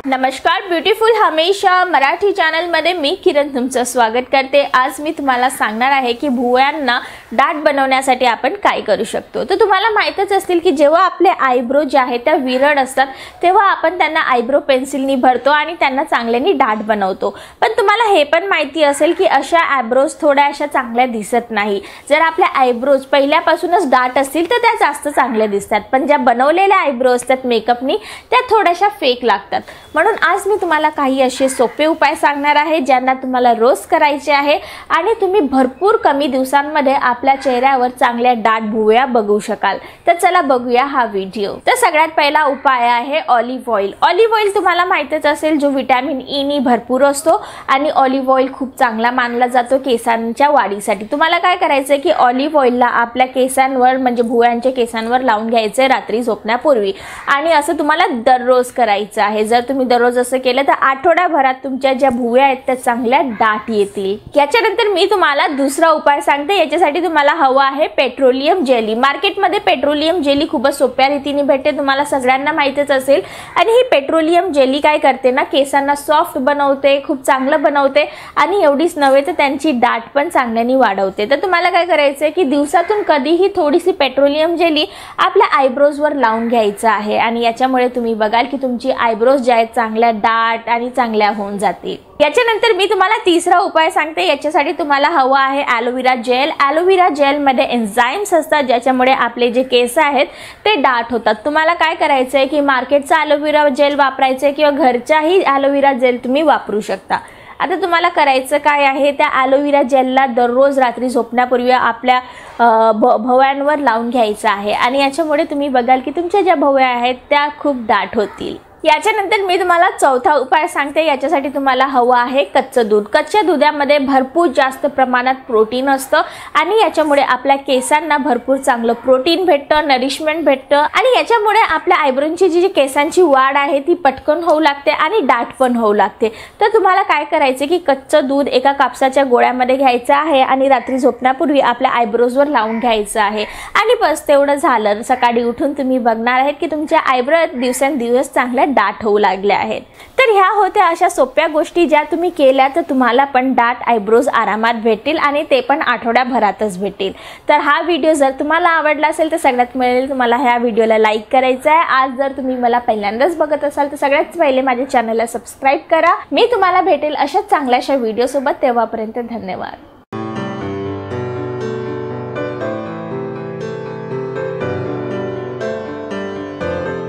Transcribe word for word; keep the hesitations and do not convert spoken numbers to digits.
नमस्कार, ब्युटिफुल हमेशा मराठी चॅनल मध्ये मी किरण तुमचं स्वागत करते। आज मी तुम्हाला सांगणार आहे की भुवयांना डाट बनवण्यासाठी आपण काय करू शकतो। तर तुम्हाला माहितच असतील की जेव्हा आपले आयब्रो जे आहेत त्या विरळ असतात तेव्हा आपण त्यांना आयब्रो पेन्सिलनी भरतो आणि त्यांना चांगल्याने डाट बनवतो। पण तुम्हाला हे पण माहिती असेल की अशा आयब्रोज थोड्या अशा चांगल्या दिसत नाही। जर आपल्या आयब्रोज पहिल्यापासूनच डाट असतील तर त्या जास्त चांगल्या दिसतात, पण ज्या बनवलेल्या आयब्रो असतात मेकअपनी त्या थोड्याशा फेक लागतात। म्हणून आज मी तुम्हाला काही असे सोपे उपाय सांगणार आहे ज्यांना तुम्हाला रोज करायचे आहे आणि तुम्ही भरपूर कमी दिवसांमध्ये आपल्या चेहऱ्यावर चांगल्या डाट भुवया बघू शकाल। तर चला बघूया हा व्हिडिओ। तर सगळ्यात पहिला उपाय आहे ऑलिव्ह ऑइल। ऑलिव्ह ऑइल तुम्हाला माहितच असेल जो व्हिटॅमिन ई नी भरपूर असतो आणि ऑलिव्ह ऑइल खूप चांगला मानला जातो केसांच्या वाढीसाठी। तुम्हाला काय करायचं की ऑलिव्ह ऑइलला आपल्या केसांवर म्हणजे भुवयांच्या केसांवर लावून घ्यायचे रात्री झोपण्यापूर्वी आणि असं तुम्हाला दररोज करायचं आहे। जर तुम्ही दररोज असं केलं तर आठवड्याभरात तुमच्या ज्या भुवया आहेत त्या चांगल्या डाट येतील। याच्यानंतर मी तुम्हाला दुसरा उपाय सांगते। याच्यासाठी तुम्हाला हवा आहे पेट्रोलियम जेली। मार्केटमध्ये पेट्रोलियम जेली खूपच सोप्या रीतीने भेटते, तुम्हाला सगळ्यांना माहितच असेल। आणि ही पेट्रोलियम जेली काय करते ना, केसांना सॉफ्ट बनवते, खूप चांगलं बनवते आणि एवढीच नव्हे तर त्यांची डाट पण चांगल्याने वाढवते। तर तुम्हाला काय करायचं की दिवसातून कधीही थोडीशी पेट्रोलियम जेली आपल्या आयब्रोजवर लावून घ्यायचं आहे आणि याच्यामुळे तुम्ही बघाल की तुमची आयब्रोज जे आहेत चांगल्या डाट आणि चांगल्या होऊन जातील। याच्यानंतर मी तुम्हाला तिसरा उपाय सांगते। याच्यासाठी तुम्हाला हवा आहे ॲलोवेरा जेल। ॲलोवेरा जेल मध्ये एन्झाइम्स असतात ज्याच्यामुळे आपले जे केस आहेत ते डाट होतात। तुम्हाला काय करायचं आहे की मार्केटचा ॲलोवेरा जेल वापरायचं किंवा घरचाही ॲलोवेरा जेल तुम्ही वापरू शकता। आता तुम्हाला करायचं काय आहे, त्या ॲलोवेरा जेलला दररोज रात्री झोपण्यापूर्वी आपल्या भुवयांवर लावून घ्यायचं आहे आणि याच्यामुळे तुम्ही बघाल की तुमच्या ज्या भुवया आहेत त्या खूप डाट होतील। याच्यानंतर मी तुम्हाला चौथा उपाय सांगते। याच्यासाठी तुम्हाला हवं आहे कच्चं दूध। कच्च्या दुधामध्ये भरपूर जास्त प्रमाणात प्रोटीन असतं आणि याच्यामुळे आपल्या केसांना भरपूर चांगलं प्रोटीन भेटतं, नरिशमेंट भेटतं आणि याच्यामुळे आपल्या आयब्रोंची जी केसांची वाढ आहे ती पटकन होऊ लागते आणि डाट पण होऊ लागते। तर तुम्हाला काय करायचं की कच्चं दूध एका कापसाच्या गोळ्यामध्ये घ्यायचं आहे आणि रात्री झोपण्यापूर्वी आपल्या आयब्रोजवर लावून घ्यायचं आहे आणि बस तेवढं झालं। सकाळी उठून तुम्ही बघणार आहेत की तुमच्या आयब्रो दिवसेंदिवस चांगल्या डाट होऊ लागले आहेत। तर ह्या होत्या अशा सोप्या गोष्टी ज्या तुम्ही केल्या तर तुम्हाला पण डाट आयब्रोज आरामात भेटतील आणि ते पण आठवड्याभरातच भेटतील। तर हा व्हिडिओ जर तुम्हाला आवडला असेल तर सगळ्यात पहिले तुम्हाला ह्या व्हिडिओला लाईक करायचं आहे। आज जर तुम्ही मला पहिल्यांदाच बघत असाल तर सगळ्यात पहिले माझ्या चॅनलला सबस्क्राइब करा। मी तुम्हाला भेटेल अशाच चांगल्याशा व्हिडिओ सोबत। तेव्हापर्यंत धन्यवाद।